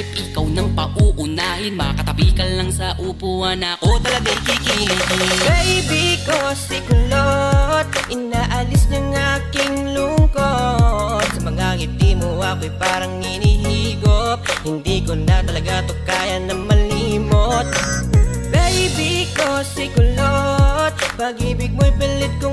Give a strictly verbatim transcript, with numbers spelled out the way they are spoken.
isip ikaw nang pauunahin. Makatabi ka lang sa upuan, ako talaga'y kikiligin. Baby ko si kulot, inaalis ng aking lungkot. Sa mga ngiti mo ako'y parang inihigop, hindi ko na talaga to kaya na malimot. Baby ko si kulot, pag-ibig mo'y pilit kong